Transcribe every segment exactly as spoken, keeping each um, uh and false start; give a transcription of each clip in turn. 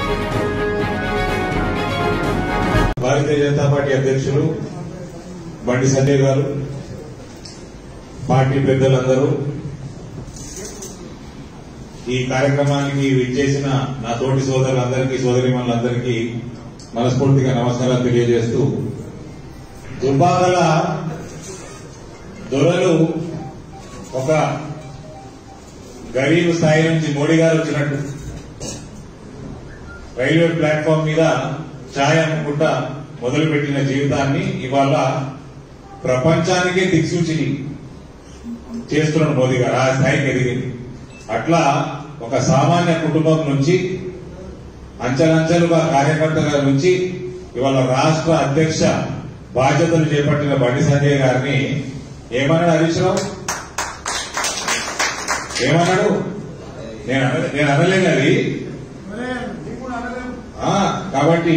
Bharatiya Janata party అధ్యక్షులు బండి సంజయ్ గారు, party పెద్దలందరూ, ఈ కార్యక్రమానికి విచ్చేసిన నా తోటి సోదరులందరికీ, సోదరిమణులందరికీ మనస్ఫూర్తిగా నమస్కారాలు తెలియజేస్తూ, దుబ్బాకల దొరలు ఒక గరీబ్ స్థాయి నుంచి మోడీ గారు వచ్చినట్టు రైల్వే ప్లాట్ఫామ్ మీద ఛాయ్ అమ్ముకుంటా మొదలుపెట్టిన జీవితాన్ని ఇవాళ ప్రపంచానికే దిక్సూచి చేస్తున్నాడు మోదీ గారు. ఆ స్థాయికి ఎదిగింది. అట్లా ఒక సామాన్య కుటుంబం నుంచి అంచెలంచెలుగా కార్యకర్తల నుంచి ఇవాళ రాష్ట్ర అధ్యక్ష బాధ్యతలు చేపట్టిన బండి సంజయ్ గారిని ఏమన్నాడు హరీష్ రావు? ఏమన్నాడు? నేను నేను అనలేను అది. కాబట్టి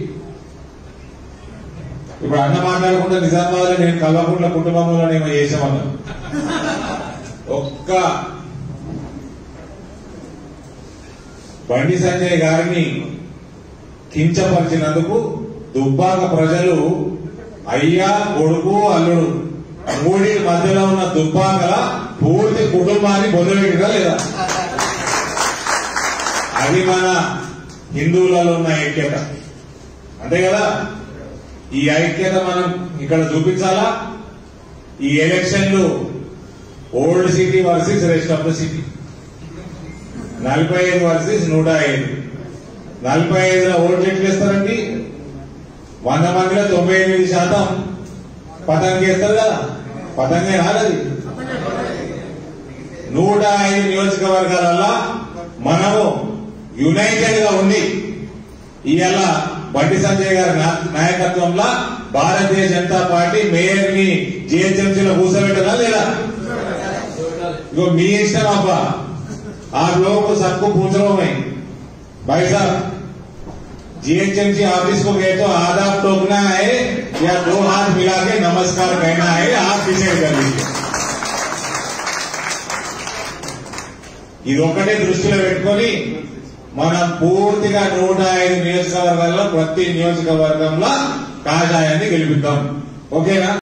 ఇప్పుడు అన్న మాట్లాడకుండా నిజామాబాద్ లో నేను కల్వకుంట్ల కుటుంబంలో నేను చేసామన్నా. ఒక్క బండి సంజయ్ గారిని కించపరిచినందుకు దుబ్బాక ప్రజలు అయ్యా, కొడుకు, అల్లుడు మూడి మధ్యలో ఉన్న దుబ్బాకల పూర్తి కుటుంబాన్ని బొందబెట్టిరా లేదా? అది మన హిందువులలో ఉన్న ఐక్యత, అంతే కదా? ఈ ఐక్యత మనం ఇక్కడ చూపించాలా? ఈ ఎలక్షన్లు old city versus rest of the city, నలభై ఐదు వర్సెస్ నూట ఐదు. నలభై ఐదులో ఓట్లు ఎట్లు వేస్తారండి? వంద మందిలో తొంభై ఎనిమిది శాతం పతంగి వేస్తారు కదా, పతంగే రాలేదు. నూట ఐదు నియోజకవర్గాలలో మనము యునైటెడ్ గా ఉండి ఇవాళ బండి సంజయ్ గారి నాయకత్వంలో భారతీయ జనతా పార్టీ మేయర్ ని జీహెచ్ఎంసీలో కూర్చోబెట్టదా లేదా? ఇగో మీ ఇష్టం అబ్బా. आप लोगों को सबको पूछ रहा हूं मैं, भाई साहब जीएचएमसी ऑफिस को गए तो आदाब टोकना है या दो हाथ मिला के नमस्कार कहना है, आप डिसाइड कर लीजिए. ఇదొక్కటే దృష్టిలో పెట్టుకొని మనం పూర్తిగా నూట ఐదు నియోజకవర్గాల్లో ప్రతి నియోజకవర్గంలో కాషాయాన్ని గెలిపిద్దాం. ఓకేనా?